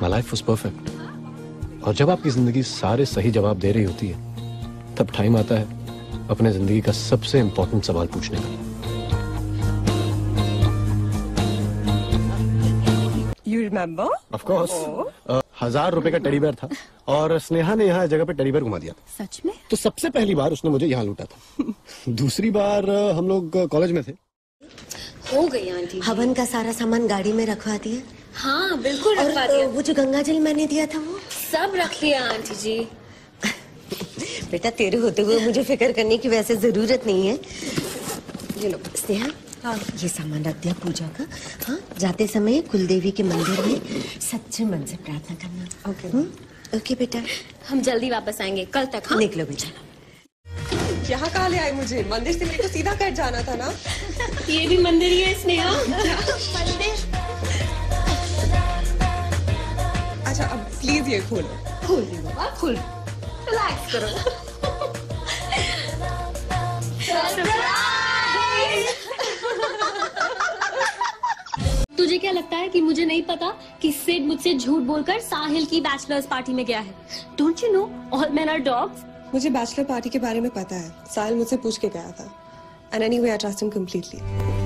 My life was perfect. और जब आपकी जिंदगी सारे सही जवाब दे रही होती है तब टाइम आता है अपने जिंदगी का सबसे इंपॉर्टेंट सवाल पूछने का। You remember? Of course. 1000 रुपए का टेडी बेयर था और स्नेहा ने यहाँ जगह पे टेडी बेयर घुमा दिया था। सच में? तो सबसे पहली बार उसने मुझे यहाँ लूटा था। दूसरी बार हम लोग कॉलेज में थे। हो गई आंटी। हवन का सारा सामान गाड़ी में रखवा दिया? हाँ बिल्कुल रखवा दिया। वो जो गंगा जल मैंने दिया था वो सब रख लिया आंटी जी। बेटा तेरे होते हुए मुझे फिक्र करने की वैसे जरूरत नहीं है। ये लो स्नेहा, हाँ ये सामान रख दिया पूजा का। हाँ जाते समय कुलदेवी के मंदिर में सच्चे मन से प्रार्थना करना। ओके ओके बेटा, हम जल्दी वापस आएंगे कल तक। हाँ निकलो बेटा। यहाँ कहाँ ले आए मुझे? मंदिर से मेरे को सीधा कट जाना था ना। ये भी मंदिर ही है स्नेहा। मंदिर। अच्छा अब प्लीज ये खोलो। खोल दे बाबा खोल। रिलैक्स करो। तुझे क्या लगता है कि मुझे नहीं पता कि सिड मुझसे झूठ बोलकर साहिल की बैचलर्स पार्टी में गया है? Don't you know all men are dogs? मुझे बैचलर पार्टी के बारे में पता है। साहिल मुझसे पूछ के गया था। And anyway I trust him completely.